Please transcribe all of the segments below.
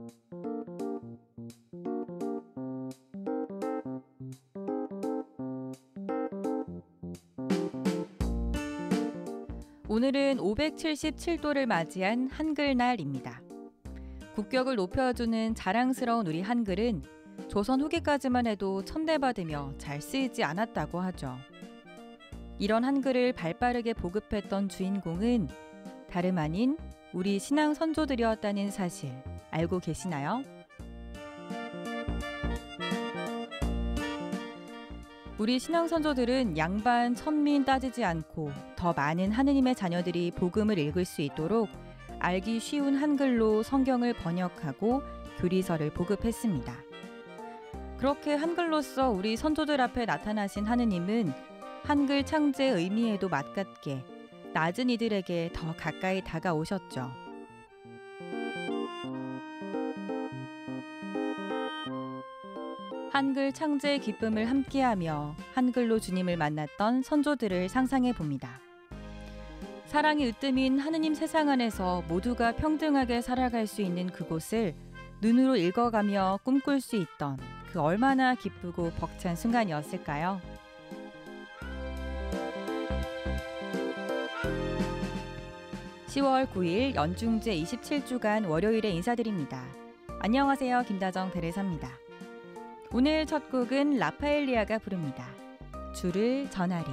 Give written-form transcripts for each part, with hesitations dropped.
오늘은 577도를 맞이한 한글날입니다. 국격을 높여주는 자랑스러운 우리 한글은 조선 후기까지만 해도 천대받으며 잘 쓰이지 않았다고 하죠. 이런 한글을 발빠르게 보급했던 주인공은 다름 아닌 우리 신앙 선조들이었다는 사실 알고 계시나요? 우리 신앙 선조들은 양반, 천민 따지지 않고 더 많은 하느님의 자녀들이 복음을 읽을 수 있도록 알기 쉬운 한글로 성경을 번역하고 교리서를 보급했습니다. 그렇게 한글로서 우리 선조들 앞에 나타나신 하느님은 한글 창제의 의미에도 맞같게 낮은 이들에게 더 가까이 다가오셨죠. 한글 창제의 기쁨을 함께하며 한글로 주님을 만났던 선조들을 상상해 봅니다. 사랑이 으뜸인 하느님 세상 안에서 모두가 평등하게 살아갈 수 있는 그곳을 눈으로 읽어가며 꿈꿀 수 있던 그 얼마나 기쁘고 벅찬 순간이었을까요? (10월 9일) 연중제 27주간 월요일에 인사드립니다. 안녕하세요. 김다정 베레사입니다. 오늘 첫 곡은 라파엘리아가 부릅니다. 주를 전하리.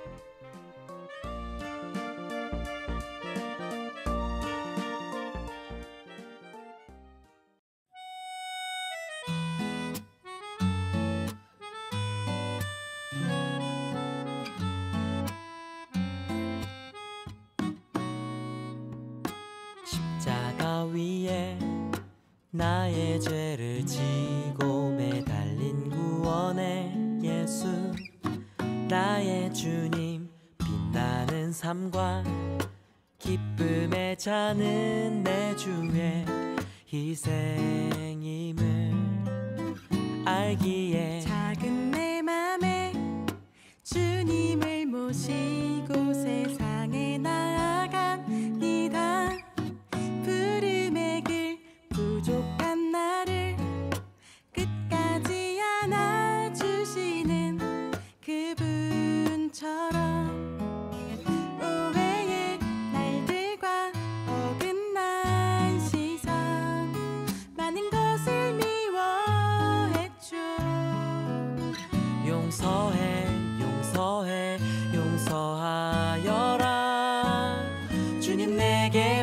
십자가 위에 나의 죄를 지고 매달린 구원의 예수, 나의 주님, 빛나는 삶과 기쁨에 차는 내 주의 희생임을 알기에 작은 내 맘에 주님을 모시고 세상에 나아갑니다. 부름의 길 부족한 나를 끝까지 안아주시는 그분처럼 오해의 날들과 어긋난 시선 많은 것을 미워했죠. 용서해 용서해 용서하여라. 주님 내게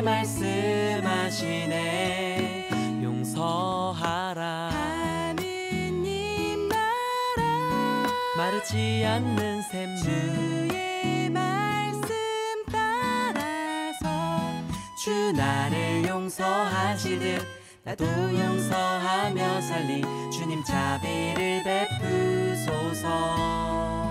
말씀하시네. 용서하라. 하느님 나라 마르지 않는 샘물 주의 말씀 따라서 주 나를 용서하시듯 나도 용서하며 살리. 주님 자비를 베푸소서.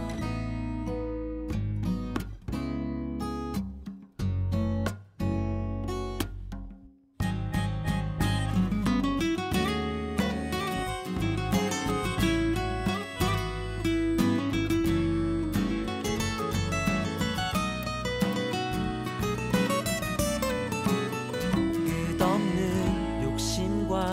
끝없는 욕심과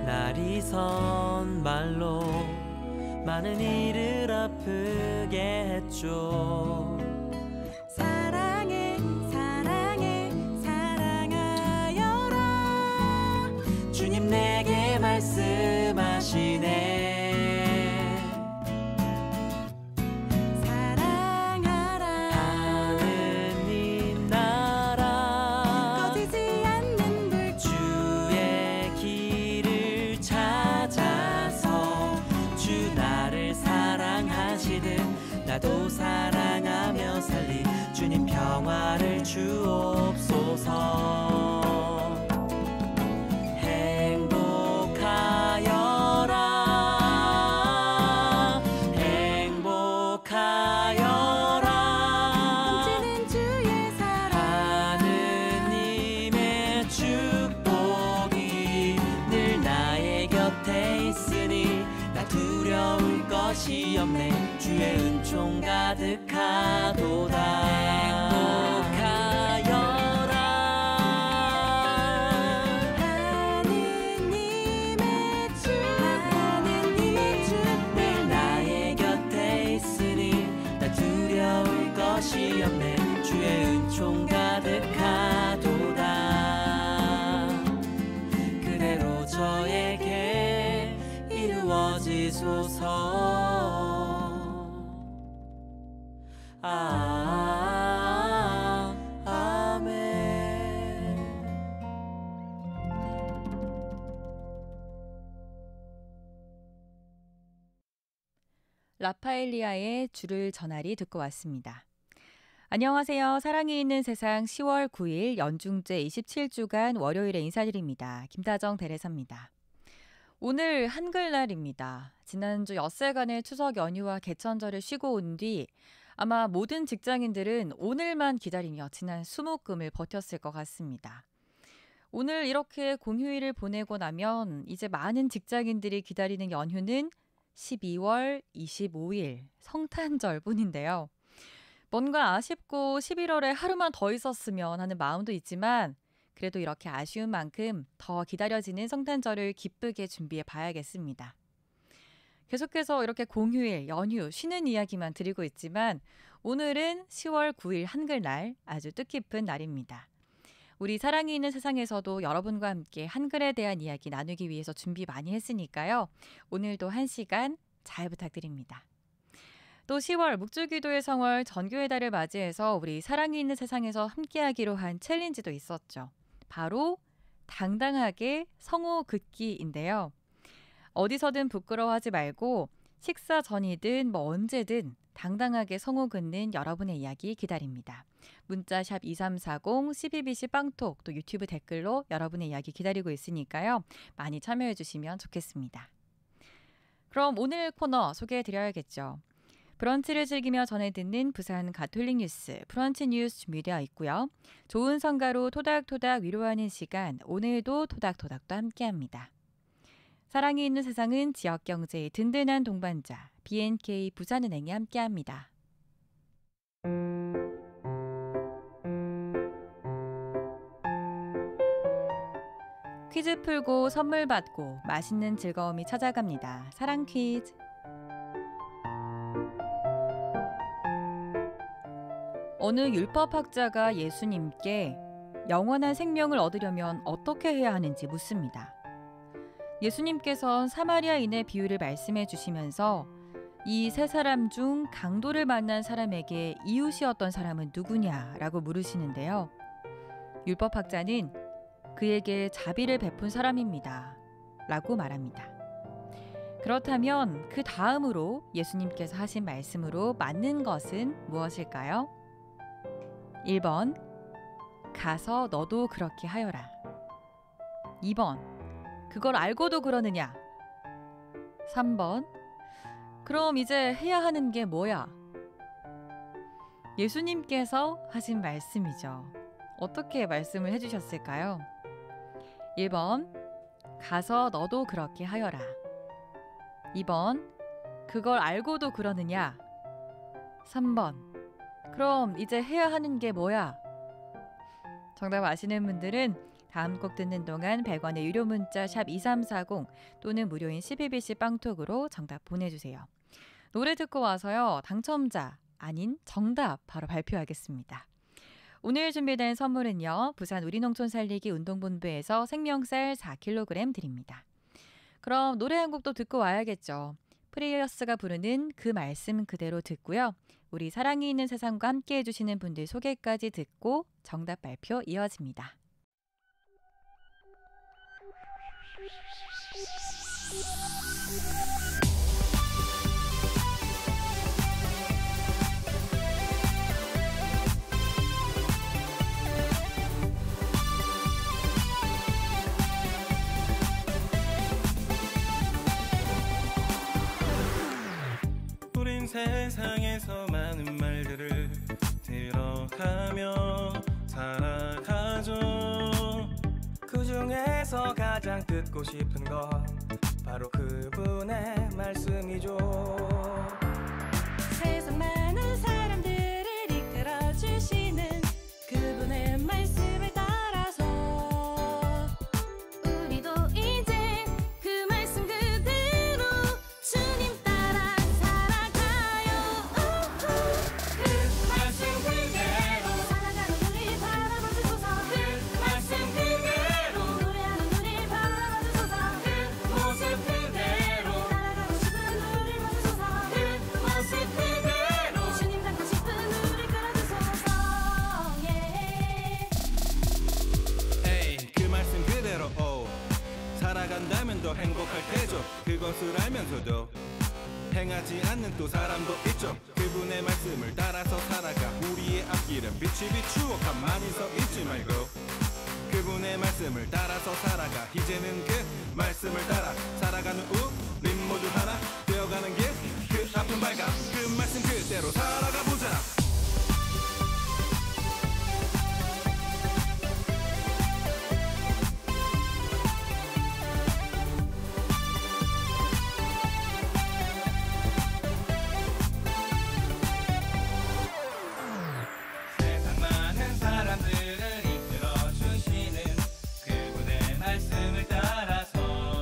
나리선 말로 많은 이를 아프게 했죠. 사랑해 사랑해 사랑하여라. 주님 내게 말씀하시네. 사랑하라. 하느님 나라 꺼지지 않는 불 주의 길을 찾아서 주 나를 사랑하시듯 나도 사랑하며 살리. 주님 평화를 주옵소서. 행복하여라 행복하여라. 넘치는 주의 사랑 하느님의 축복이 늘 나의 곁에 있으니 나 두려울 것이 없네. 주의 은총 가득하도다. 행복하여라. 하느님 하소서. 아멘. 라파엘리아의 주를 전하리 듣고 왔습니다. 안녕하세요. 사랑이 있는 세상 10월 9일 연중제 27주간 월요일에 인사드립니다. 김다정 대레사입니다. 오늘 한글날입니다. 지난주 엿새간의 추석 연휴와 개천절을 쉬고 온 뒤 아마 모든 직장인들은 오늘만 기다리며 지난 수목금을 버텼을 것 같습니다. 오늘 이렇게 공휴일을 보내고 나면 이제 많은 직장인들이 기다리는 연휴는 12월 25일 성탄절 뿐인데요. 뭔가 아쉽고 11월에 하루만 더 있었으면 하는 마음도 있지만 그래도 이렇게 아쉬운 만큼 더 기다려지는 성탄절을 기쁘게 준비해 봐야겠습니다. 계속해서 이렇게 공휴일, 연휴, 쉬는 이야기만 드리고 있지만 오늘은 10월 9일 한글날 아주 뜻깊은 날입니다. 우리 사랑이 있는 세상에서도 여러분과 함께 한글에 대한 이야기 나누기 위해서 준비 많이 했으니까요. 오늘도 1시간 잘 부탁드립니다. 또 10월 묵주기도의 성월 전교의 달을 맞이해서 우리 사랑이 있는 세상에서 함께하기로 한 챌린지도 있었죠. 바로 당당하게 성호 긋기인데요. 어디서든 부끄러워하지 말고 식사 전이든 언제든 당당하게 성호 긋는 여러분의 이야기 기다립니다. 문자 샵 2340 12BC 빵톡 또 유튜브 댓글로 여러분의 이야기 기다리고 있으니까요. 많이 참여해 주시면 좋겠습니다. 그럼 오늘 코너 소개해 드려야겠죠. 브런치를 즐기며 전해 듣는 부산 가톨릭 뉴스 브런치 뉴스 준비되어 있고요. 좋은 성가로 토닥토닥 위로하는 시간 오늘도 토닥토닥도 함께합니다. 사랑이 있는 세상은 지역경제의 든든한 동반자 BNK 부산은행이 함께합니다. 퀴즈 풀고 선물 받고 맛있는 즐거움이 찾아갑니다. 사랑 퀴즈. 어느 율법학자가 예수님께 영원한 생명을 얻으려면 어떻게 해야 하는지 묻습니다. 예수님께서 사마리아인의 비유를 말씀해 주시면서 이 세 사람 중 강도를 만난 사람에게 이웃이었던 사람은 누구냐라고 물으시는데요. 율법학자는 그에게 자비를 베푼 사람입니다. 라고 말합니다. 그렇다면 그 다음으로 예수님께서 하신 말씀으로 맞는 것은 무엇일까요? 1번, 가서 너도 그렇게 하여라. 2번, 그걸 알고도 그러느냐? 3번, 그럼 이제 해야 하는 게 뭐야? 예수님께서 하신 말씀이죠. 어떻게 말씀을 해주셨을까요? 1번, 가서 너도 그렇게 하여라. 2번, 그걸 알고도 그러느냐? 3번, 그럼 이제 해야 하는 게 뭐야? 정답 아시는 분들은 다음 곡 듣는 동안 100원의 유료 문자 샵 2340 또는 무료인 12BC 빵톡으로 정답 보내주세요. 노래 듣고 와서요. 당첨자 아닌 정답 바로 발표하겠습니다. 오늘 준비된 선물은요. 부산 우리농촌 살리기 운동본부에서 생명쌀 4kg 드립니다. 그럼 노래 한 곡도 듣고 와야겠죠. 프레이어스가 부르는 그 말씀 그대로 듣고요. 우리 사랑이 있는 세상과 함께 해주시는 분들 소개까지 듣고 정답 발표 이어집니다. 우린 세상에서 많은 말들을 들어가며 살아가죠. 그 중에서 가장 듣고 싶은 건 바로 그분의 말씀이죠. 세상 많은 사람들을 이끌어주시는 그분의 말씀을 따라서 우리도 이제 그 말씀 그대로 주님 따라 살아가요. 그 말씀 그대로 살아가는 우리 바라봐 주소서. 그 말씀 그대로 노래하는 우리 바라봐 주소서. 그 모습 그대로 따라가고 싶은 한다면 더 행복할 테죠. 그것을 알면서도 행하지 않는 또 사람도 있죠. 그분의 말씀을 따라서 살아가 우리의 앞길은 빛이 비추어 가만히 서 있지 말고 그분의 말씀을 따라서 살아가. 이제는 그 말씀을 따라 살아가는 우리 모두 하나 되어가는 길, 그 앞은 밝아. 그 말씀 그대로 살아가 보자. 세상 많은 사람들을 이끌어 주시는 그분의 말씀을 따라서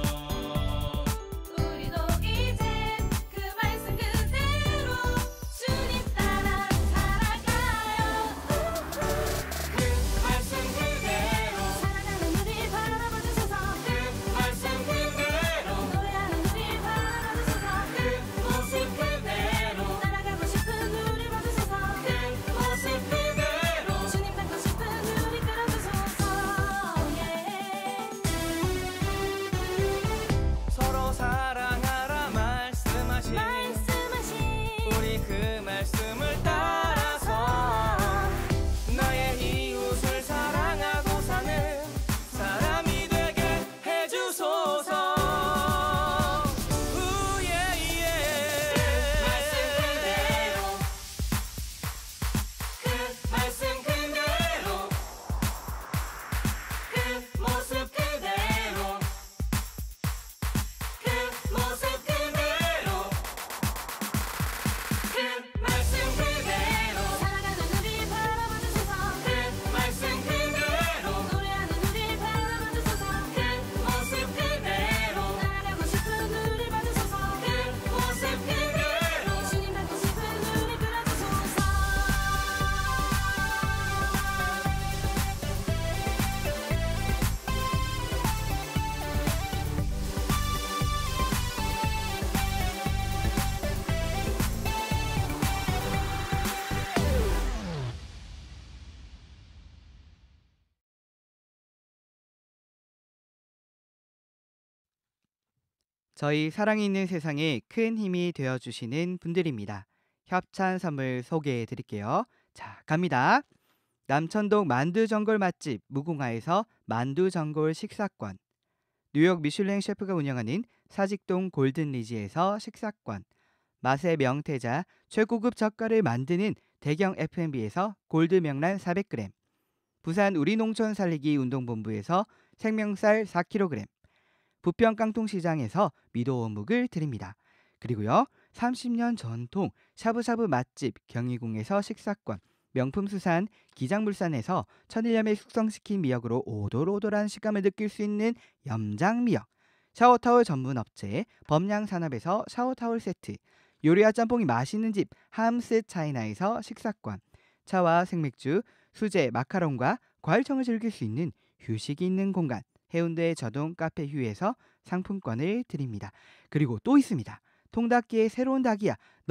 우리도 이제 그 말씀 그대로 주님 따라 살아가요. 그 말씀 그대로 살아가는 우리 바라봐 주소서. 그 말씀 그대로 노래하는 우리 바라봐 주소서. 그 모습 그대로 따라가고 싶은 우리 봐주소서. 그 모습 그대로 주님 닮고 싶은 우리 끌어주소서. 서로 사랑하라 말씀하신 우리 그 말씀을 따라서 나의 이웃을 사랑하고 사는 사람이 되게 해주소서. 우예예. 말씀 그대로 그 말씀 그대로 그 모습 그대로 그 모습 그대로 그 말씀 그대로 살아가는 우리 바라봐 주소서. 그 말씀 그대로 노래하는 우리 바라봐 주소서. 그 모습 그대로 따라가고 싶은 우리 봐주소서. 그 모습 그대로 주님 닮고 싶은 우리 끌어주소서. 저희 사랑이 있는 세상에 큰 힘이 되어주시는 분들입니다. 협찬 선물 소개해 드릴게요. 자, 갑니다. 남천동 만두전골 맛집 무궁화에서 만두전골 식사권, 뉴욕 미슐랭 셰프가 운영하는 사직동 골든리지에서 식사권, 맛의 명태자 최고급 젓갈을 만드는 대경 F&B에서 골드 명란 400g, 부산 우리농촌 살리기 운동본부에서 생명쌀 4kg, 부평 깡통시장에서 미도어묵을 드립니다. 그리고요, 30년 전통 샤브샤브 맛집 경희궁에서 식사권, 명품 수산 기장물산에서 천일염에 숙성시킨 미역으로 오돌오돌한 식감을 느낄 수 있는 염장미역, 샤워타월 전문 업체 범양산업에서 샤워타월 세트, 요리와 짬뽕이 맛있는 집 함스 차이나에서 식사권, 차와 생맥주, 수제, 마카롱과 과일청을 즐길 수 있는 휴식이 있는 공간 해운대 저동 카페 휴에서 상품권을 드립니다. 그리고 또 있습니다. 통닭기의 새로운 닭이야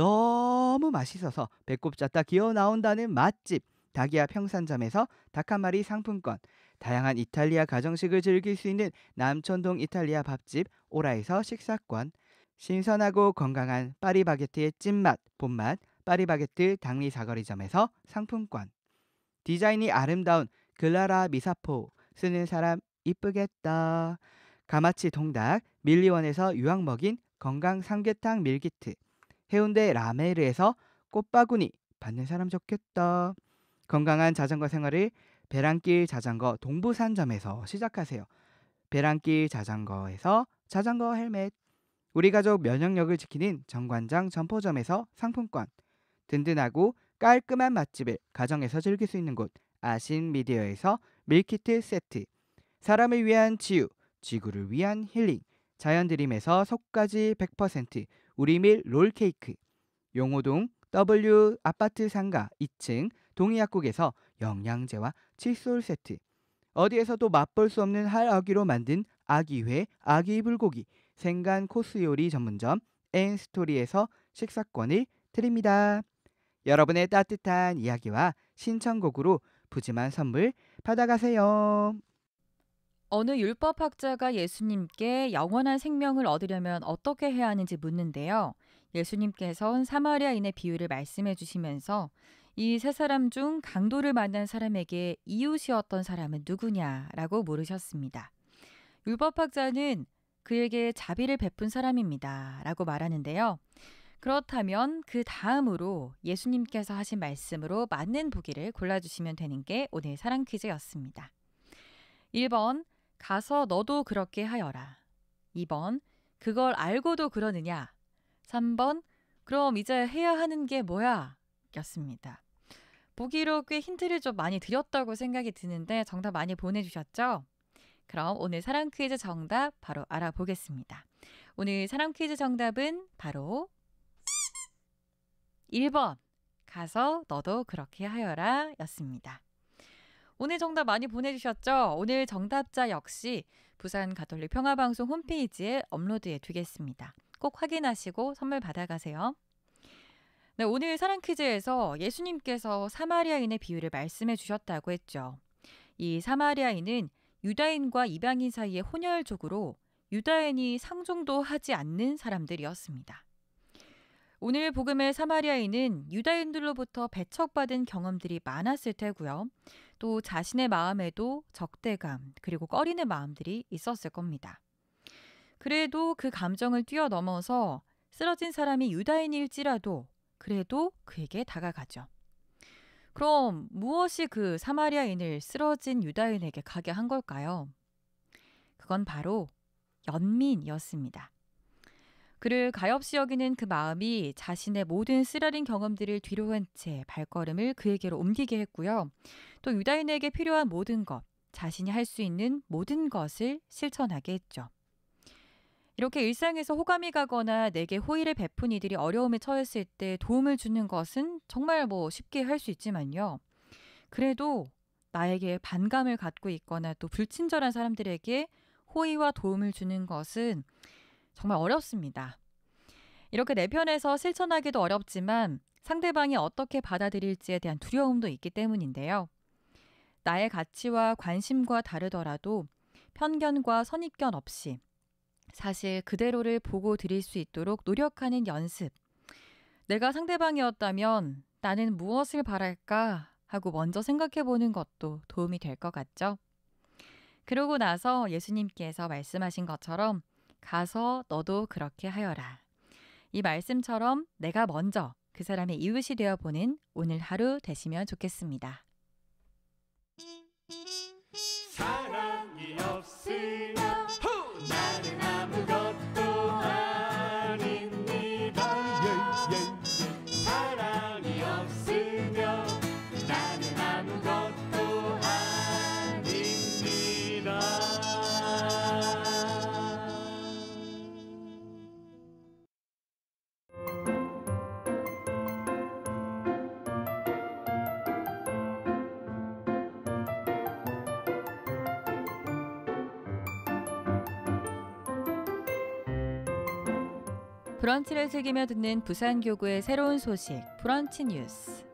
너무 맛있어서 배꼽 잤다 기어 나온다는 맛집 닭이야 평산점에서 닭 한 마리 상품권, 다양한 이탈리아 가정식을 즐길 수 있는 남천동 이탈리아 밥집 오라에서 식사권, 신선하고 건강한 파리바게트의 찐맛 본맛 파리바게트 당리 사거리점에서 상품권, 디자인이 아름다운 글라라 미사포 쓰는 사람 이쁘겠다 가마치 통닭 밀리원에서 유황 먹인 건강 삼계탕 밀키트, 해운대 라메르에서 꽃바구니 받는 사람 좋겠다, 건강한 자전거 생활을 배란길 자전거 동부산점에서 시작하세요. 배란길 자전거에서 자전거 헬멧, 우리 가족 면역력을 지키는 정관장 점포점에서 상품권, 든든하고 깔끔한 맛집을 가정에서 즐길 수 있는 곳 아신미디어에서 밀키트 세트, 사람을 위한 치유, 지구를 위한 힐링 자연드림에서 속까지 100% 우리밀 롤케이크, 용호동 W 아파트 상가 2층 동의약국에서 영양제와 칫솔 세트, 어디에서도 맛볼 수 없는 할아기로 만든 아기회 아기불고기 생간 코스 요리 전문점 엔스토리에서 식사권을 드립니다. 여러분의 따뜻한 이야기와 신청곡으로 푸짐한 선물 받아가세요. 어느 율법학자가 예수님께 영원한 생명을 얻으려면 어떻게 해야 하는지 묻는데요. 예수님께서는 사마리아인의 비유를 말씀해 주시면서 이 세 사람 중 강도를 만난 사람에게 이웃이었던 사람은 누구냐라고 물으셨습니다. 율법학자는 그에게 자비를 베푼 사람입니다 라고 말하는데요. 그렇다면 그 다음으로 예수님께서 하신 말씀으로 맞는 보기를 골라주시면 되는 게 오늘 사랑 퀴즈였습니다. 1번 가서 너도 그렇게 하여라. 2번 그걸 알고도 그러느냐. 3번 그럼 이제 해야 하는 게 뭐야? 였습니다. 보기로 꽤 힌트를 좀 많이 드렸다고 생각이 드는데 정답 많이 보내주셨죠? 그럼 오늘 사랑 퀴즈 정답 바로 알아보겠습니다. 오늘 사랑 퀴즈 정답은 바로 1번 가서 너도 그렇게 하여라 였습니다. 오늘 정답 많이 보내주셨죠? 오늘 정답자 역시 부산 가톨릭 평화방송 홈페이지에 업로드해 두겠습니다. 꼭 확인하시고 선물 받아가세요. 네, 오늘 사랑 퀴즈에서 예수님께서 사마리아인의 비유를 말씀해 주셨다고 했죠. 이 사마리아인은 유다인과 이방인 사이의 혼혈족으로 유다인이 상종도 하지 않는 사람들이었습니다. 오늘 복음의 사마리아인은 유다인들로부터 배척받은 경험들이 많았을 테고요. 또 자신의 마음에도 적대감 그리고 꺼리는 마음들이 있었을 겁니다. 그래도 그 감정을 뛰어넘어서 쓰러진 사람이 유다인일지라도 그래도 그에게 다가가죠. 그럼 무엇이 그 사마리아인을 쓰러진 유다인에게 가게 한 걸까요? 그건 바로 연민이었습니다. 그를 가엾이 여기는 그 마음이 자신의 모든 쓰라린 경험들을 뒤로한 채 발걸음을 그에게로 옮기게 했고요. 또 유다인에게 필요한 모든 것, 자신이 할 수 있는 모든 것을 실천하게 했죠. 이렇게 일상에서 호감이 가거나 내게 호의를 베푼 이들이 어려움에 처했을 때 도움을 주는 것은 정말 쉽게 할 수 있지만요. 그래도 나에게 반감을 갖고 있거나 또 불친절한 사람들에게 호의와 도움을 주는 것은 정말 어렵습니다. 이렇게 내 편에서 실천하기도 어렵지만 상대방이 어떻게 받아들일지에 대한 두려움도 있기 때문인데요. 나의 가치와 관심과 다르더라도 편견과 선입견 없이 사실 그대로를 보고 드릴 수 있도록 노력하는 연습. 내가 상대방이었다면 나는 무엇을 바랄까 하고 먼저 생각해 보는 것도 도움이 될 것 같죠? 그러고 나서 예수님께서 말씀하신 것처럼 가서 너도 그렇게 하여라. 이 말씀처럼 내가 먼저 그 사람의 이웃이 되어보는 오늘 하루 되시면 좋겠습니다. 사랑이 없으면 나는 아무것도 아닙니다. 사랑이 없으면 나는 아무것도 아닙니다. 브런치를 즐기며 듣는 부산교구의 새로운 소식, 브런치 뉴스.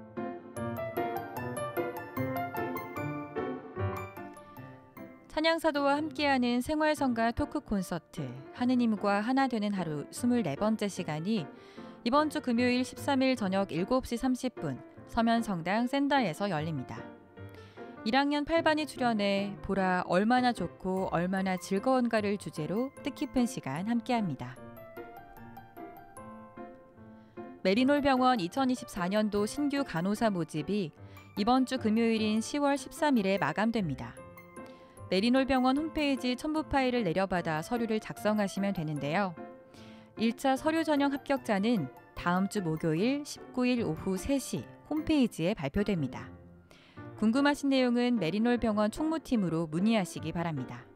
찬양사도와 함께하는 생활성가 토크 콘서트 하느님과 하나 되는 하루 24번째 시간이 이번 주 금요일 13일 저녁 7시 30분 서면성당 센다에서 열립니다. 1학년 8반이 출연해 보라 얼마나 좋고 얼마나 즐거운가를 주제로 뜻깊은 시간 함께합니다. 메리놀병원 2024년도 신규 간호사 모집이 이번 주 금요일인 10월 13일에 마감됩니다. 메리놀병원 홈페이지 첨부 파일을 내려받아 서류를 작성하시면 되는데요. 1차 서류 전형 합격자는 다음 주 목요일 19일 오후 3시 홈페이지에 발표됩니다. 궁금하신 내용은 메리놀병원 총무팀으로 문의하시기 바랍니다.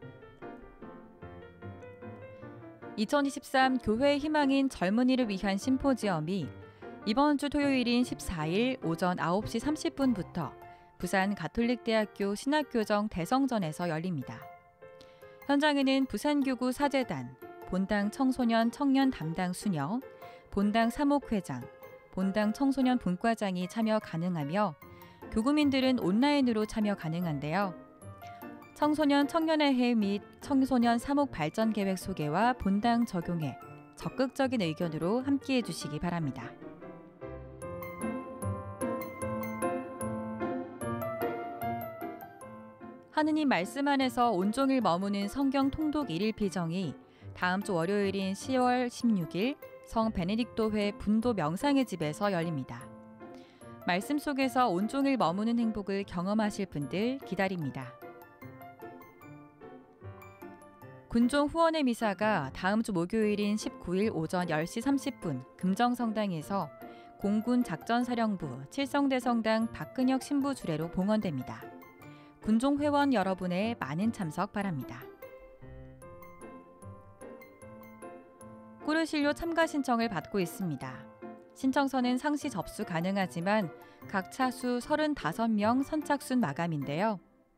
2023 교회의 희망인 젊은이를 위한 심포지엄이 이번 주 토요일인 14일 오전 9시 30분부터 부산 가톨릭대학교 신학교정 대성전에서 열립니다. 현장에는 부산교구 사재단, 본당 청소년 청년 담당 수녀, 본당 사목회장, 본당 청소년 분과장이 참여 가능하며 교구민들은 온라인으로 참여 가능한데요. 청소년 청년의 해 및 청소년 사목 발전 계획 소개와 본당 적용에 적극적인 의견으로 함께해 주시기 바랍니다. 하느님 말씀 안에서 온종일 머무는 성경 통독 1일 피정이 다음 주 월요일인 10월 16일 성 베네딕토회 분도 명상의 집에서 열립니다. 말씀 속에서 온종일 머무는 행복을 경험하실 분들 기다립니다. 군종 후원의 미사가 다음 주 목요일인 19일 오전 10시 30분 금정성당에서 공군 작전사령부 칠성대성당 박근혁 신부 주례로 봉헌됩니다. 군종 회원 여러분의 많은 참석 바랍니다. 꾸르실료 참가 신청을 받고 있습니다. 신청서는 상시 접수 가능하지만 각 차수 35명 선착순 마감인데요.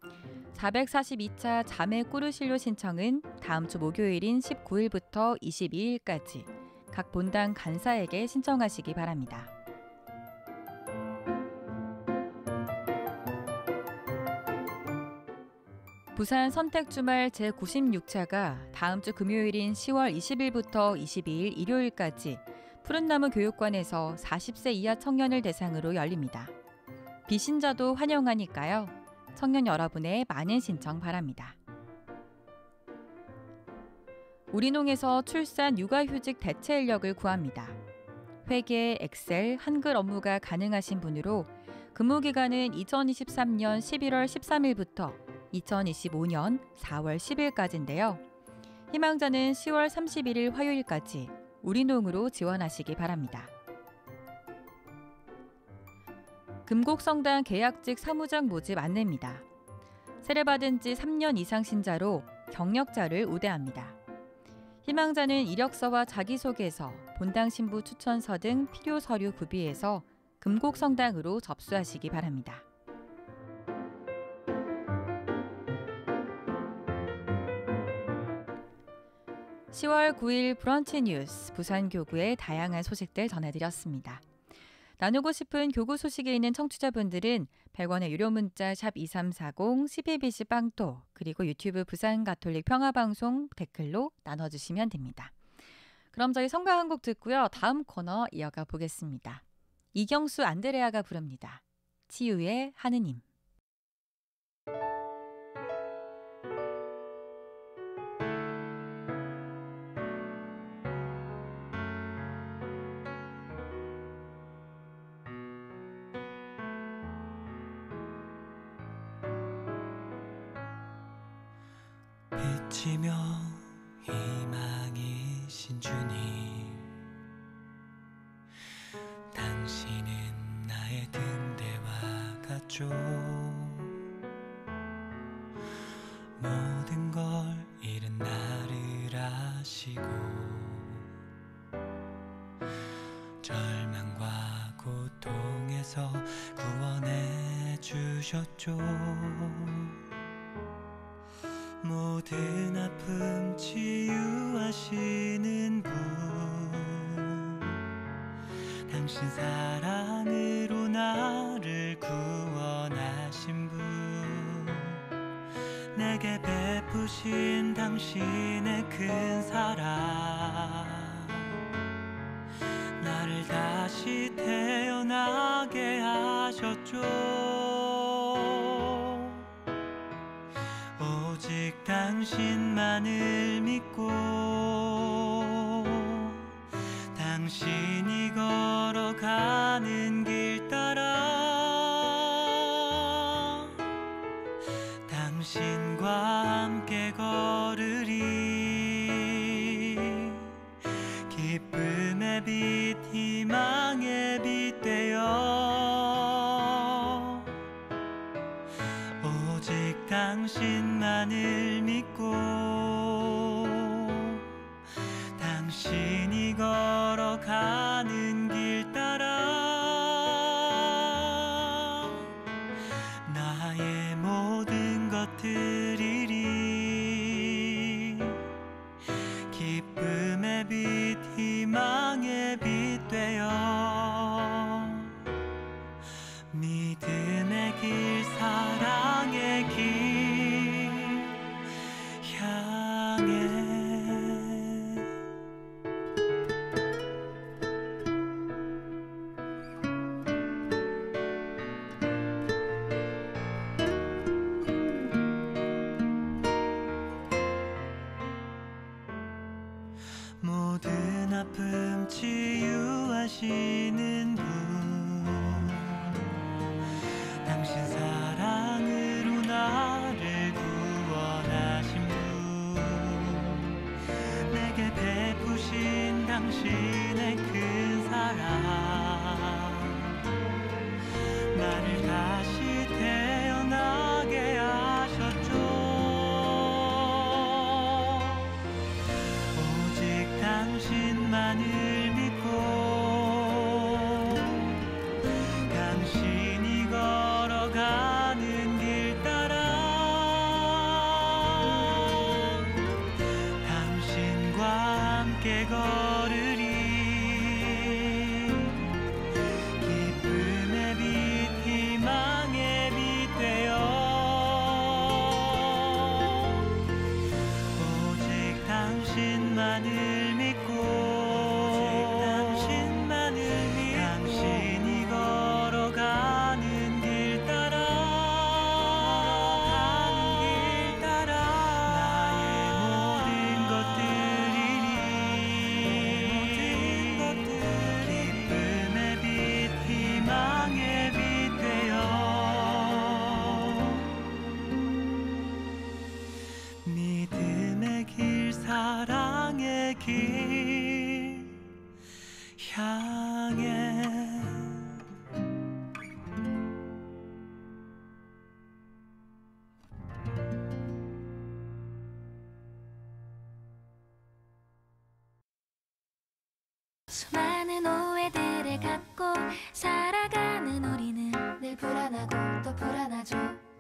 442차 자매 꾸르실료 신청은 다음 주 목요일인 19일부터 22일까지 각 본당 간사에게 신청하시기 바랍니다. 부산 선택주말 제96차가 다음 주 금요일인 10월 20일부터 22일 일요일까지 푸른나무 교육관에서 40세 이하 청년을 대상으로 열립니다. 비신자도 환영하니까요. 청년 여러분의 많은 신청 바랍니다. 우리농에서 출산 육아휴직 대체 인력을 구합니다. 회계, 엑셀, 한글 업무가 가능하신 분으로 근무기간은 2023년 11월 13일부터 2025년 4월 10일까지인데요. 희망자는 10월 31일 화요일까지 우리농으로 지원하시기 바랍니다. 금곡성당 계약직 사무장 모집 안내입니다. 세례받은 지 3년 이상 신자로 경력자를 우대합니다. 희망자는 이력서와 자기소개서, 본당 신부 추천서 등 필요 서류 구비해서 금곡성당으로 접수하시기 바랍니다. (10월 9일) 브런치 뉴스 부산교구의 다양한 소식들 전해드렸습니다. 나누고 싶은 교구 소식에 있는 청취자분들은 100원의 유료 문자 샵 2340 12BC 빵또 그리고 유튜브 부산가톨릭 평화방송 댓글로 나눠주시면 됩니다. 그럼 저희 성가 한 곡 듣고요. 다음 코너 이어가 보겠습니다. 이경수 안드레아가 부릅니다. 치유의 하느님. 빛이며 희망이신 주님, 당신은 나의 등대와 같죠. 모든 걸 잃은 나를 아시고 절망과 고통에서 구원해 주셨죠. 모든 아픔 치유하시는 분, 당신 사랑으로 나를 구원하신 분, 내게 베푸신 당신의 큰 사랑, 나를 다시 태어나게 하셨죠. 오직 당신만을 믿고 당신이 걸어가는 길 따라 당신과 함께 걸으리. 기쁨의 빛 희망의 빛 되어 오직 당신만을 믿고 당신이 걸어가는 길 따라 나의 모든 것들이리. 기쁨의 빛 희망의 빛 되어 믿음의 길 사랑의 길 향해 모든 아픔 치유하시는 분 당신 사랑으로 나를 구원하신 분 내게 베푸신 당신의 큰 사랑 나를 다시 태어나게 하셨죠 오직 당신만을 믿고 당신이 걸어가는 길 따라 당신과 함께 걸으리 기쁨의 빛 희망의 빛 되어 오직 당신만을 믿고 당신이 걸어가는 길 따라 나의 모든 것들이니 기쁨의 빛 희망의 빛 되어 믿음의 길 사랑의 길 향해 수많은 오해들을 갖고 살아가는 우리는 늘 불안하고 또 불안하죠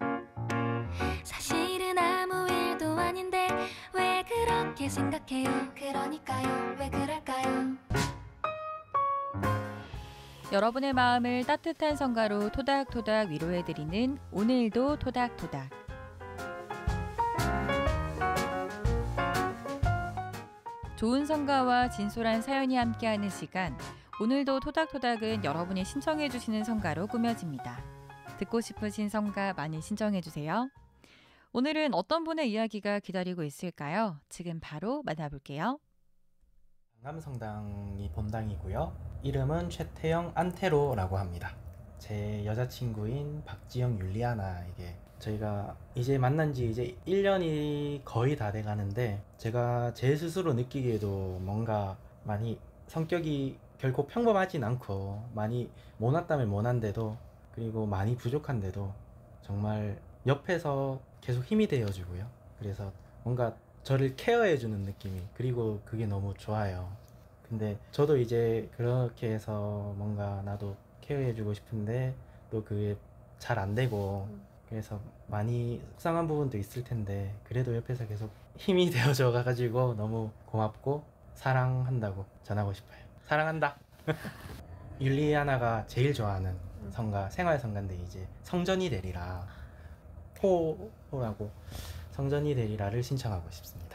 사실은 아무 일도 아닌데 왜 그렇게 생각해요 그러니까요 왜 그럴까요 여러분의 마음을 따뜻한 성가로 토닥토닥 위로해드리는 오늘도 토닥토닥. 좋은 성가와 진솔한 사연이 함께하는 시간. 오늘도 토닥토닥은 여러분이 신청해주시는 성가로 꾸며집니다. 듣고 싶으신 성가 많이 신청해주세요. 오늘은 어떤 분의 이야기가 기다리고 있을까요? 지금 바로 만나볼게요. 강남성당이 본당이고요. 이름은 최태영 안테로라고 합니다. 제 여자친구인 박지영 율리아나에게 저희가 이제 만난 지 이제 1년이 거의 다 돼 가는데 제가 제 스스로 느끼기에도 뭔가 많이 성격이 결코 평범하진 않고 많이 모났다면 모난데도 그리고 많이 부족한데도 정말 옆에서 계속 힘이 되어주고요. 그래서 뭔가 저를 케어해주는 느낌이 그리고 그게 너무 좋아요. 근데 저도 이제 그렇게 해서 뭔가 나도 케어해주고 싶은데 또 그게 잘 안 되고 그래서 많이 속상한 부분도 있을 텐데 그래도 옆에서 계속 힘이 되어줘 가지고 너무 고맙고 사랑한다고 전하고 싶어요. 사랑한다. 율리아나가 제일 좋아하는 성가 생활성가인데 이제 성전이 되리라 호라고 성전이 되리라를 신청하고 싶습니다.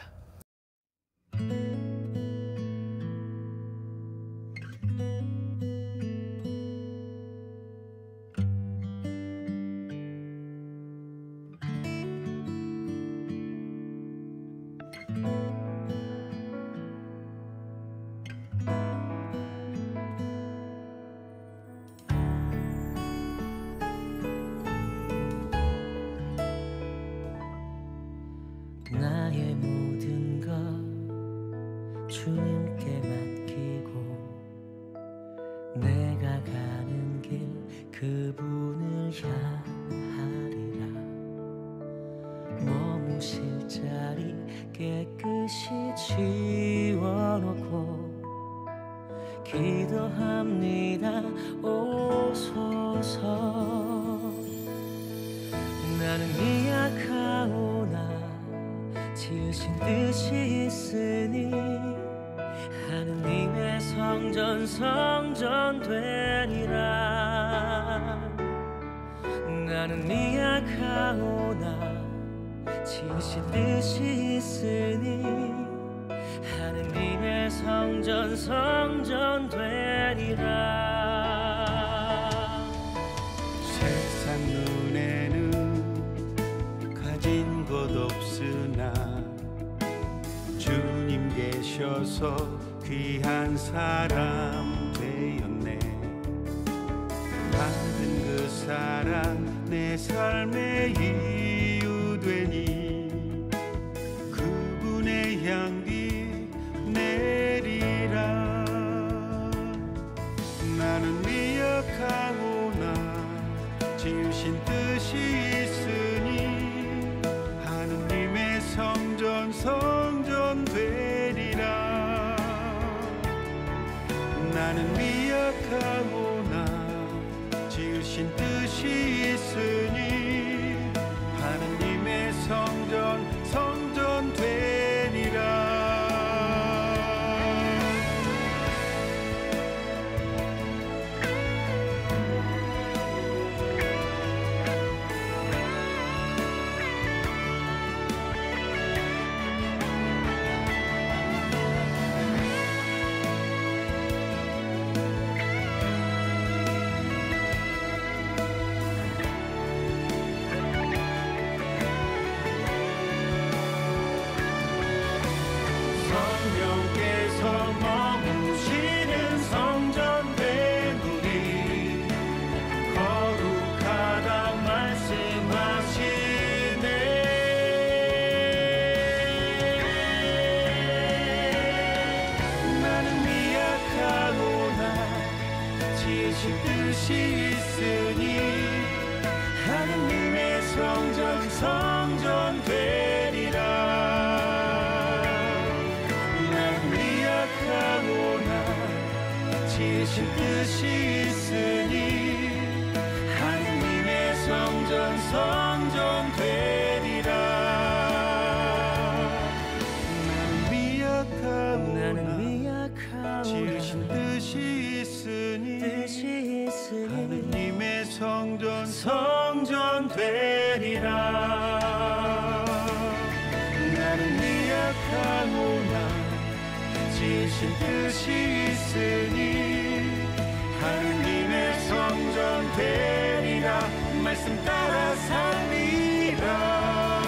나의 모든 것 주님께 맡기고 내가 가는 길 그분을 향하리라 머무실 자리 깨끗이 치워놓고 기도합니다 오소서 나는 미약하오나 지으신 뜻이 있으니 하느님의 성전 되리라 나는 미약하오나 지으신 뜻이 있으니 하느님의 성전 되리라. 세상 눈에는 가진 것 없으나 주님 계셔서 귀한 사람 되었네. 받은 그 사랑 내 삶의 이유 되니 그분의 향기 내리라. 나는 미약하오나 지으신 뜻이 있으니 하느님의 성전 되리라. 나는 미약하오나 지으신 뜻이 있으니 하느님의 성전 되리라. 성령께서 머무시는 성전 되누리 거룩하다 말씀하시네. 나는 미약하오나 지으신 뜻이 있으니 하느님의 성전 되리라. 지으신 뜻이 있으니 하느님의 성전 되리라. 나는 미약하오나 지으신 뜻이 있으니 하느님의 성전 되리라. 나는 미약하오나 지으신 뜻이 있으니 하느님의 성전 되리라. 말씀 따라 살리라.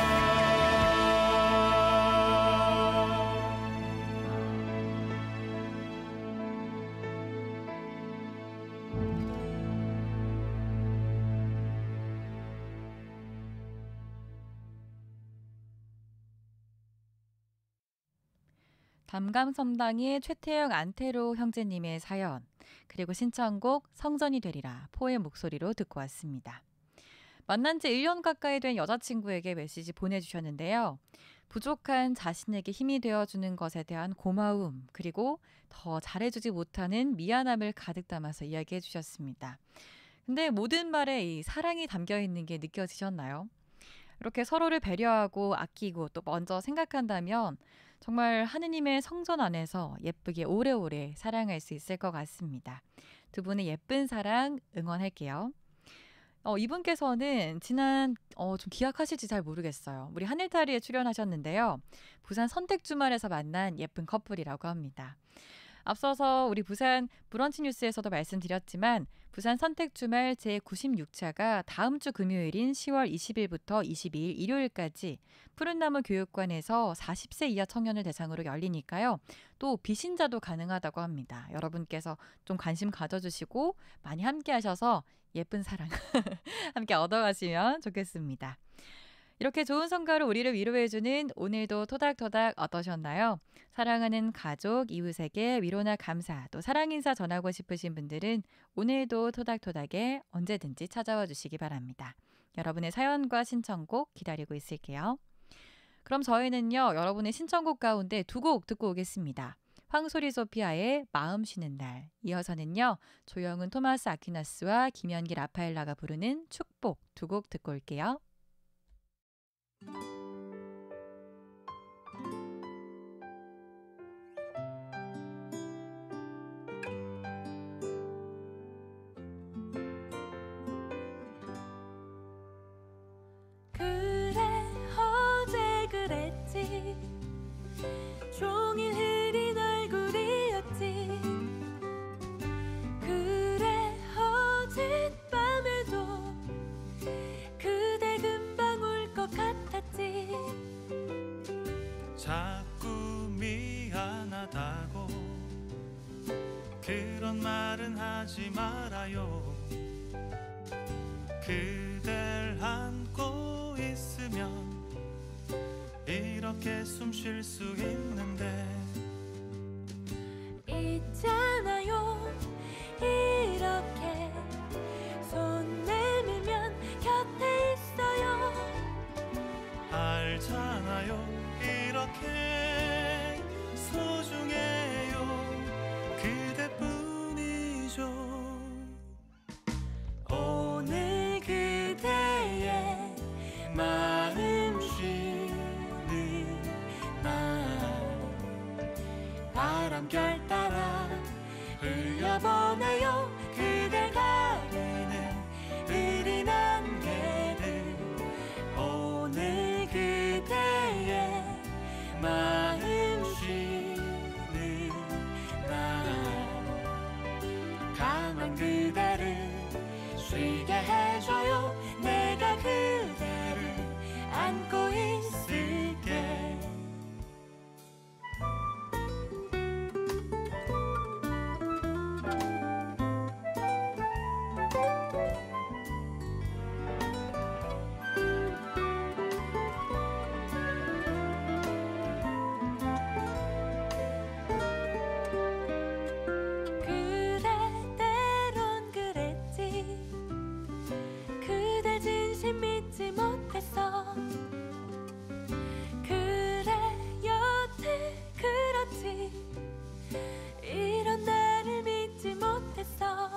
담감섬당의 최태영 안태로 형제님의 사연, 그리고 신청곡 성전이 되리라 포의 목소리로 듣고 왔습니다. 만난 지 1년 가까이 된 여자친구에게 메시지 보내주셨는데요. 부족한 자신에게 힘이 되어주는 것에 대한 고마움, 그리고 더 잘해주지 못하는 미안함을 가득 담아서 이야기해 주셨습니다. 근데 모든 말에 이 사랑이 담겨 있는 게 느껴지셨나요? 이렇게 서로를 배려하고 아끼고 또 먼저 생각한다면 정말 하느님의 성전 안에서 예쁘게 오래오래 사랑할 수 있을 것 같습니다. 두 분의 예쁜 사랑 응원할게요. 이분께서는 지난 좀 기억하실지 잘 모르겠어요. 우리 하늘다리에 출연하셨는데요. 부산 선택주말에서 만난 예쁜 커플이라고 합니다. 앞서서 우리 부산 브런치 뉴스에서도 말씀드렸지만 부산 선택주말 제96차가 다음 주 금요일인 10월 20일부터 22일 일요일까지 푸른나무 교육관에서 40세 이하 청년을 대상으로 열리니까요. 또 비신자도 가능하다고 합니다. 여러분께서 좀 관심 가져주시고 많이 함께 하셔서 예쁜 사랑 함께 얻어가시면 좋겠습니다. 이렇게 좋은 성과로 우리를 위로해주는 오늘도 토닥토닥 어떠셨나요? 사랑하는 가족, 이웃에게 위로나 감사, 또 사랑 인사 전하고 싶으신 분들은 오늘도 토닥토닥에 언제든지 찾아와 주시기 바랍니다. 여러분의 사연과 신청곡 기다리고 있을게요. 그럼 저희는요, 여러분의 신청곡 가운데 두 곡 듣고 오겠습니다. 황소리 소피아의 마음 쉬는 날, 이어서는요, 조영은 토마스 아퀴나스와 김연기 라파엘라가 부르는 축복 두 곡 듣고 올게요. 그래 어제 미안하다고 그런 말은 하지 말아요. 그댈 안고 있으면 이렇게 숨 쉴 수 있는데 있잖아요. 이렇게 손 내밀면 곁에 있어요. 알잖아요. 이렇게 소중해요. 그대뿐이죠. 오늘 그대의 마음 쉬는 날 바람결 따라 흘려보내요. 그댈 가리는 흐린 안개를. 오늘 그대의 마음 쉬는 날 가만 그대를 쉬게 해줘요. 내가 그대를 안고 있을게. 그대 때론 그랬지. 그대 진심 믿지 못했어. 그래 여태 그렇지. 이런 나를 믿지 못했어.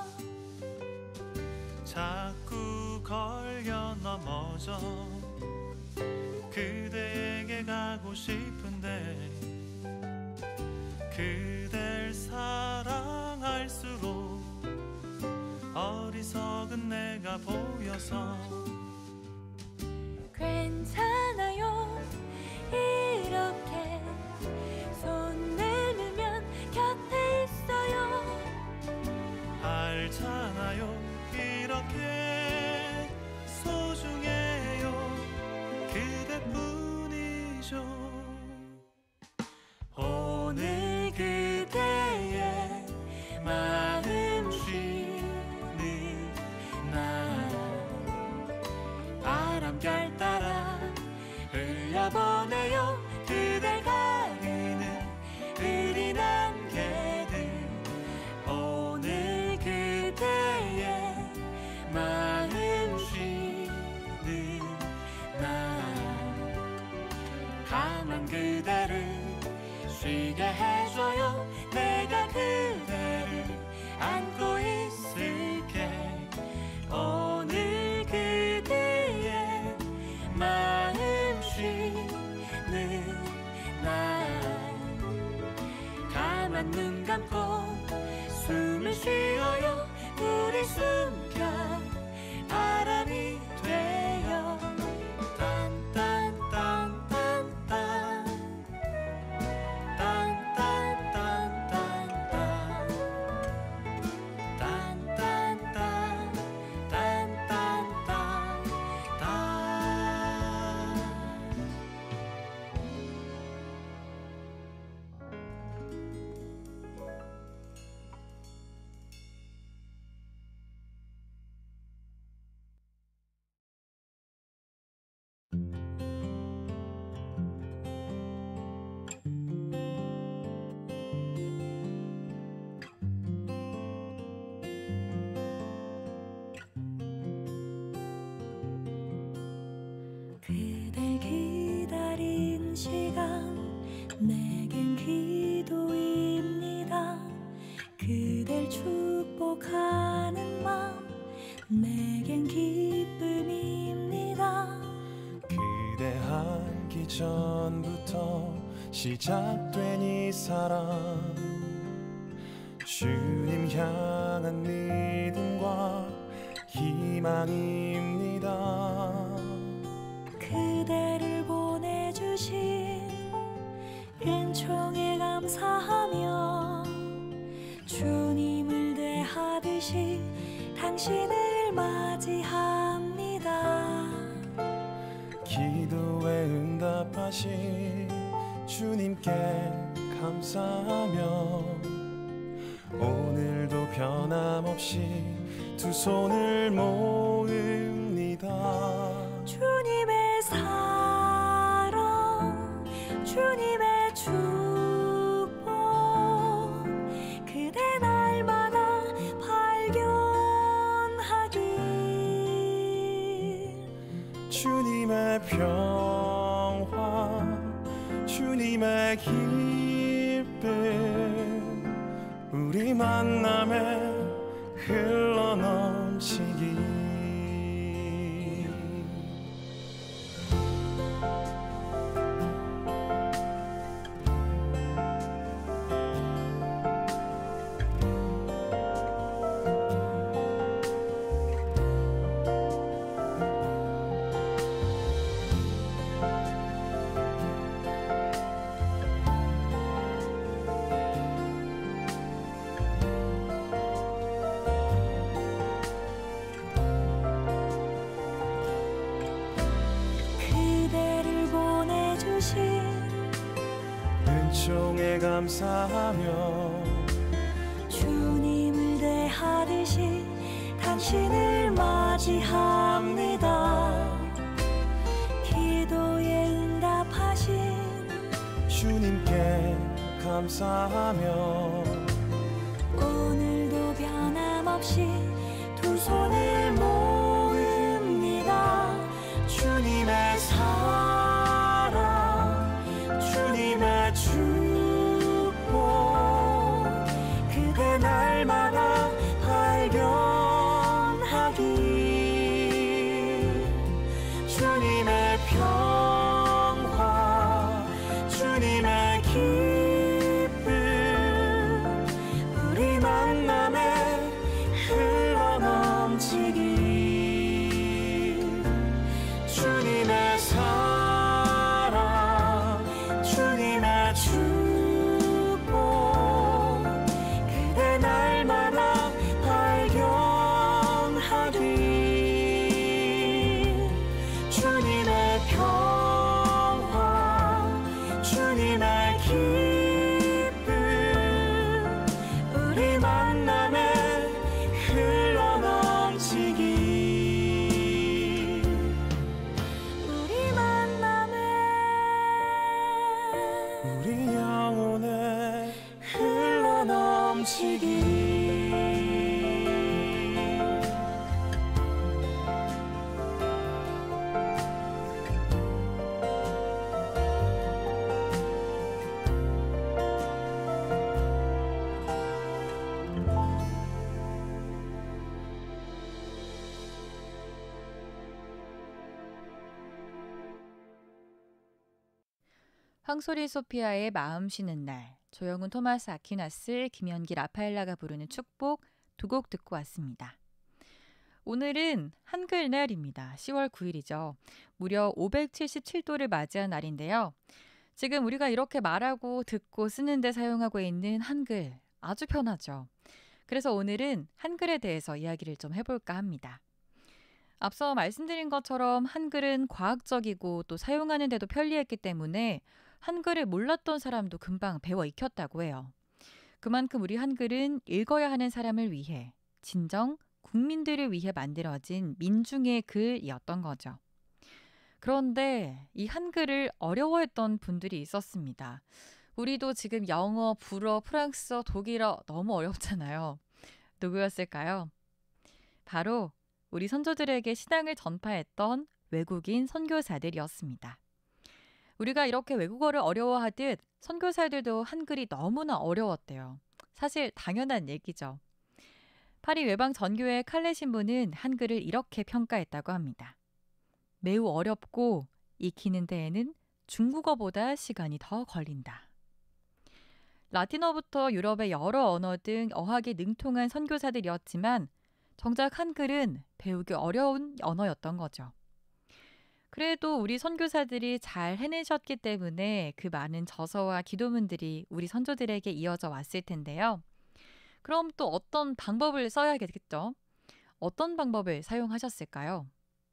자꾸 걸려 넘어져 그대에게 가고 싶은데 그댈 사랑할수록 어리석은 내가 보여서 괜찮아요. 이렇게 손 내밀면 곁에 있어요. 알잖아요. 이렇게 소중해요. 그대뿐이죠. 오늘 그대의 마음 쉬는 날 바람결 따라 흘려보내요. 그댈 가리는 흐린 안개들. 오늘 그대의 마음 쉬는 날 가만 그대를 쉬게 해줘요. 내가 그대를 안고 있을게. 오늘 그대의 마음 쉬는 날 가만 눈 감고 숨을 쉬어요. 우리 숨결 바람이 되어 딴딴딴딴딴 딴딴딴딴딴 딴딴딴딴딴딴 그댈 기다린 시간 내겐 기도입니다. 그댈 축복하는 마음 내겐 기쁨입니다. 그대 알기 전부터 시작된 이 사랑 주님 향한 믿음과 희망입니다. 그대를 보내주신 은총에 감사하며 주님을 대하듯이 당신을 맞이합니다. 기도에 응답하신 주님께 감사하며 오늘도 변함없이 두 손을 모읍니다. 주님의 사랑, 주님의 축복, 그대 날마다 발견하길. 주님의 평화, 주님의 기쁨, 우리 만남에 흘러넘치기. 그대를 보내주신 은총에 감사하며 주님을 대하듯이 당신을 맞이합니다. 기도에 응답하신 주님께 감사하며 오늘도 변함없이 두 손을 모읍니다. 주님의 사랑, 주님의 축복, 그대 날마다 발견하길. 주님의 평화, 주님의 기쁨, 우리 만남에 흘러넘치길. 주님의 사랑, 주님의 축복, 그대 날마다 발견하길. 주님의 평화, 주님의 기쁨, 우리 만남에 흘러넘치길. 우리 만남에 우리 영혼에 흘러넘치길. 황소리 소피아의 마음 쉬는 날, 조영훈 토마스 아퀴나스, 김연기 라파엘라가 부르는 축복 두 곡 듣고 왔습니다. 오늘은 한글날입니다. 10월 9일이죠. 무려 577도를 맞이한 날인데요. 지금 우리가 이렇게 말하고 듣고 쓰는데 사용하고 있는 한글 아주 편하죠. 그래서 오늘은 한글에 대해서 이야기를 좀 해볼까 합니다. 앞서 말씀드린 것처럼 한글은 과학적이고 또 사용하는 데도 편리했기 때문에 한글을 몰랐던 사람도 금방 배워 익혔다고 해요. 그만큼 우리 한글은 읽어야 하는 사람을 위해, 진정 국민들을 위해 만들어진 민중의 글이었던 거죠. 그런데 이 한글을 어려워했던 분들이 있었습니다. 우리도 지금 영어, 불어, 프랑스어, 독일어 너무 어렵잖아요. 누구였을까요? 바로 우리 선조들에게 신앙을 전파했던 외국인 선교사들이었습니다. 우리가 이렇게 외국어를 어려워하듯 선교사들도 한글이 너무나 어려웠대요. 사실 당연한 얘기죠. 파리 외방 전교회 칼레 신부는 한글을 이렇게 평가했다고 합니다. 매우 어렵고 익히는 데에는 중국어보다 시간이 더 걸린다. 라틴어부터 유럽의 여러 언어 등 어학에 능통한 선교사들이었지만 정작 한글은 배우기 어려운 언어였던 거죠. 그래도 우리 선교사들이 잘 해내셨기 때문에 그 많은 저서와 기도문들이 우리 선조들에게 이어져 왔을 텐데요. 그럼 또 어떤 방법을 써야겠죠? 어떤 방법을 사용하셨을까요?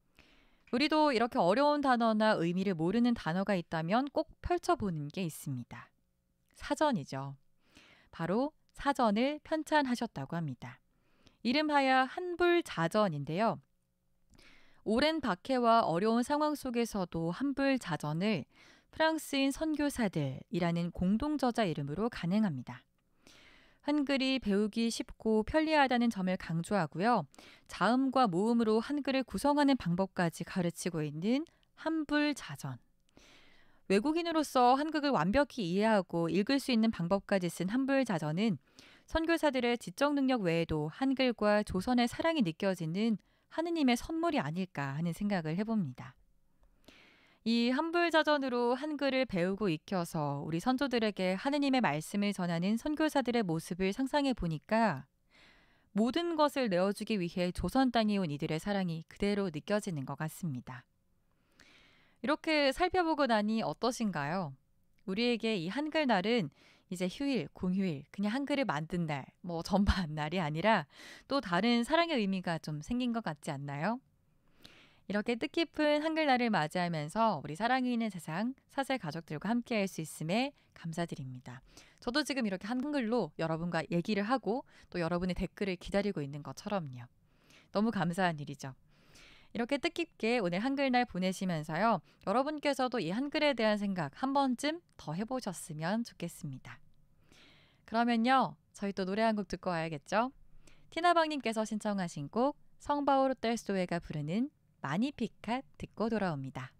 우리도 이렇게 어려운 단어나 의미를 모르는 단어가 있다면 꼭 펼쳐보는 게 있습니다. 사전이죠. 바로 사전을 편찬하셨다고 합니다. 이름하여 한불자전인데요. 오랜 박해와 어려운 상황 속에서도 한불자전을 프랑스인 선교사들이라는 공동저자 이름으로 간행합니다. 한글이 배우기 쉽고 편리하다는 점을 강조하고요. 자음과 모음으로 한글을 구성하는 방법까지 가르치고 있는 한불자전. 외국인으로서 한글을 완벽히 이해하고 읽을 수 있는 방법까지 쓴 한불자전은 선교사들의 지적 능력 외에도 한글과 조선의 사랑이 느껴지는 하느님의 선물이 아닐까 하는 생각을 해봅니다. 이 한불자전으로 한글을 배우고 익혀서 우리 선조들에게 하느님의 말씀을 전하는 선교사들의 모습을 상상해 보니까 모든 것을 내어주기 위해 조선 땅에 온 이들의 사랑이 그대로 느껴지는 것 같습니다. 이렇게 살펴보고 나니 어떠신가요? 우리에게 이 한글날은 이제 휴일, 공휴일, 그냥 한글을 만든 날, 전반 날이 아니라 또 다른 사랑의 의미가 좀 생긴 것 같지 않나요? 이렇게 뜻깊은 한글날을 맞이하면서 우리 사랑이 있는 세상 사세 가족들과 함께 할 수 있음에 감사드립니다. 저도 지금 이렇게 한글로 여러분과 얘기를 하고 또 여러분의 댓글을 기다리고 있는 것처럼요. 너무 감사한 일이죠. 이렇게 뜻깊게 오늘 한글날 보내시면서요. 여러분께서도 이 한글에 대한 생각 한 번쯤 더 해보셨으면 좋겠습니다. 그러면요. 저희 또 노래 한 곡 듣고 와야겠죠? 티나방님께서 신청하신 곡 성바오로 뗄소에가 부르는 마니피캇 듣고 돌아옵니다.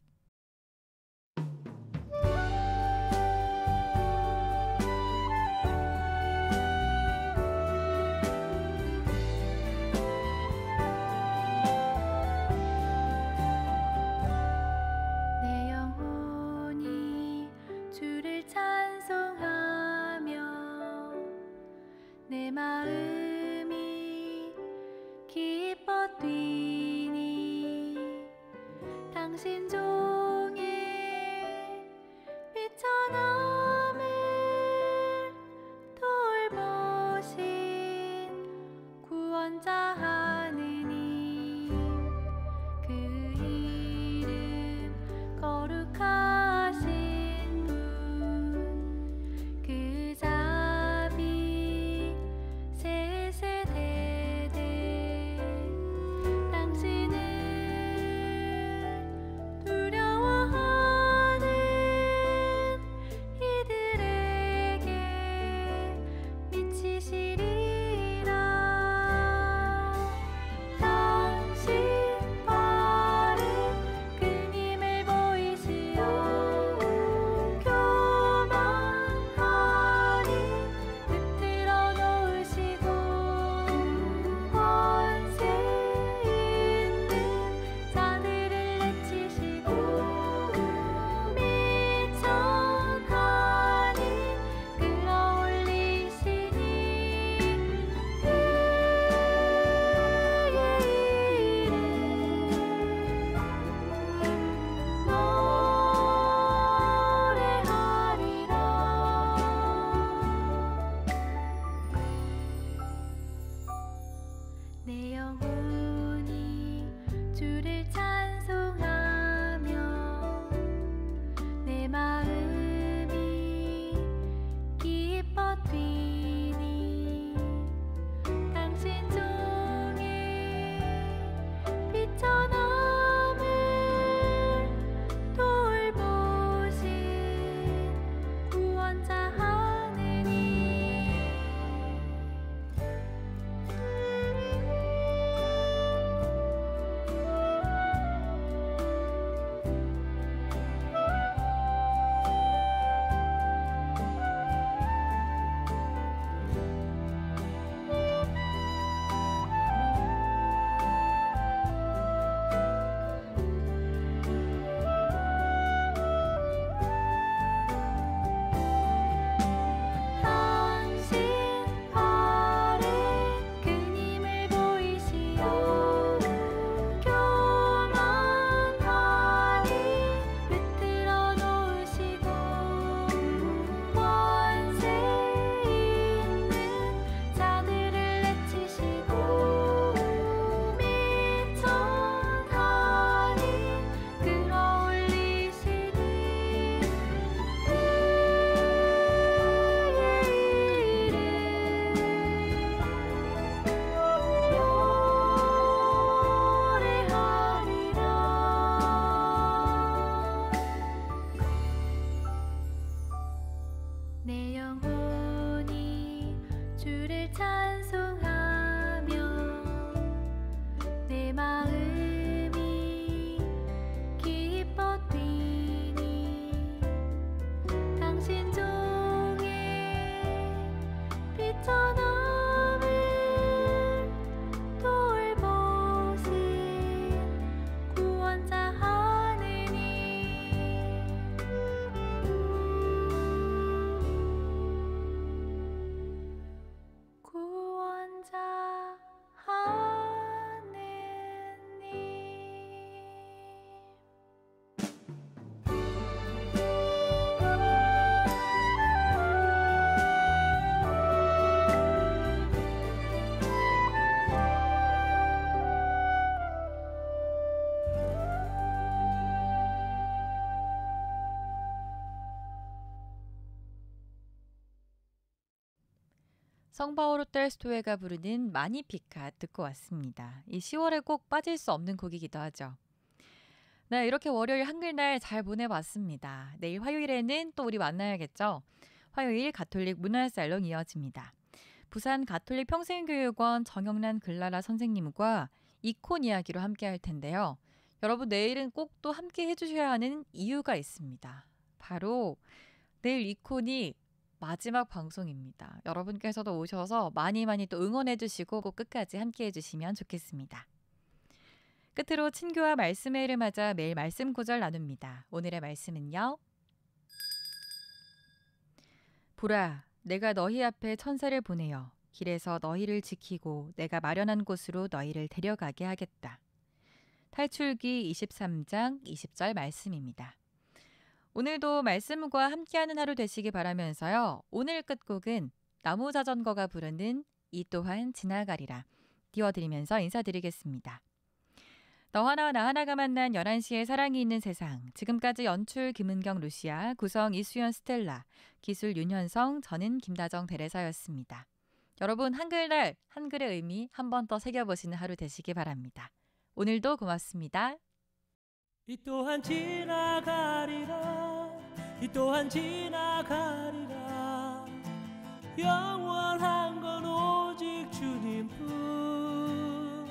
내 영혼이 주를 찬송하며 내 마음이 기뻐 뛰니 당신 조 내 영혼이 주를 찬송하며 내 마음이 기뻐 뛰니 당신 종의 빛처럼은 돌보신 구원자 하느니 구원자 하느니 성파오로 텔스토이가 부르는 마니피카 듣고 왔습니다. 이 10월에 꼭 빠질 수 없는 곡이기도 하죠. 네, 이렇게 월요일 한글날 잘 보내봤습니다. 내일 화요일에는 또 우리 만나야겠죠? 화요일 가톨릭 문화살롱 이어집니다. 부산 가톨릭 평생교육원 정영란 글라라 선생님과 이콘 이야기로 함께 할 텐데요. 여러분 내일은 꼭 또 함께 해주셔야 하는 이유가 있습니다. 바로 내일 이콘이 마지막 방송입니다. 여러분께서도 오셔서 많이 또 응원해 주시고 꼭 끝까지 함께 해주시면 좋겠습니다. 끝으로 친교와 말씀의 일을 맞아 매일 말씀 구절 나눕니다. 오늘의 말씀은요. 보라, 내가 너희 앞에 천사를 보내어 길에서 너희를 지키고 내가 마련한 곳으로 너희를 데려가게 하겠다. 탈출기 23장 20절 말씀입니다. 오늘도 말씀과 함께하는 하루 되시기 바라면서요. 오늘 끝곡은 나무자전거가 부르는 이 또한 지나가리라 띄워드리면서 인사드리겠습니다. 너 하나와 나 하나가 만난 11시에 사랑이 있는 세상. 지금까지 연출 김은경 루시아, 구성 이수연 스텔라, 기술 윤현성, 저는 김다정 베레사였습니다. 여러분 한글날 한글의 의미 한 번 더 새겨보시는 하루 되시기 바랍니다. 오늘도 고맙습니다. 이 또한 지나가리라 이 또한 지나가리라 영원한 건 오직 주님뿐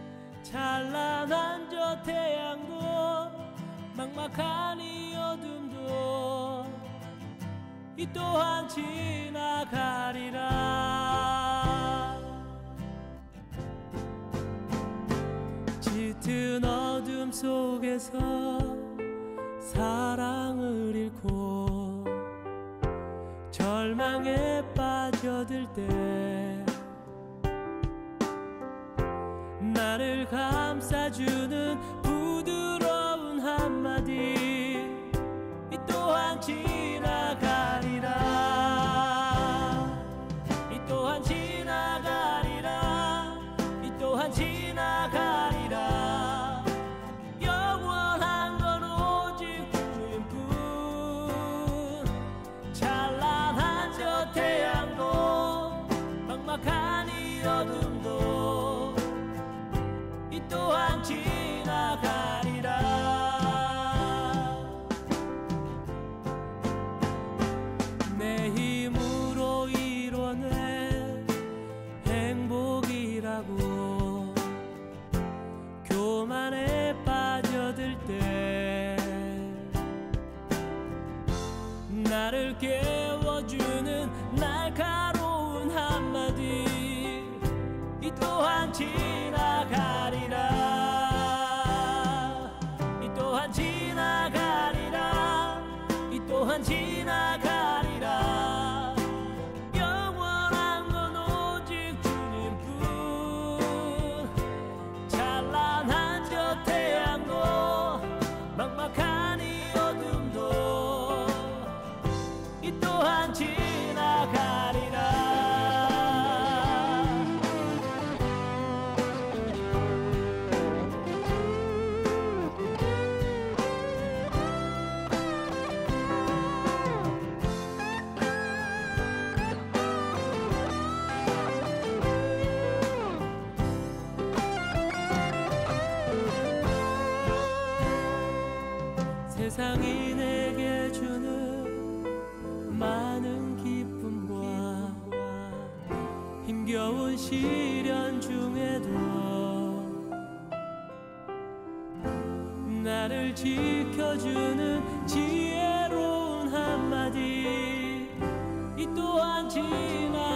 찬란한 저 태양도 막막한 이 어둠도 이 또한 지나가리라 짙은 어둠 속에서 사랑을 잃고 절망에 빠져들 때 나를 감싸주는 부드러운 한마디 이 또한 지나가리라 이 또한 지나가리라 이 또한 지나가리라 영원한 건 오직 주님뿐 찬란한 저 태양도 막막한 이 어둠도 이 또한 지나가리라 내 힘으로 이뤄낸 행복이라고 교만에 빠져들 때 나를 깨워주는 날카로운 한마디 이 또한 지나가리라 이 또한 지나가리라 이 또한 지나가리라 영원한 건 오직 주님뿐 찬란한 저 태양도 막막한 이 어둠도 이 또한 지나가리라 세상이 내게 주는 많은 기 힘겨운 시련 중에도 나를 지켜주는 지혜로운 한마디 이 또한 지나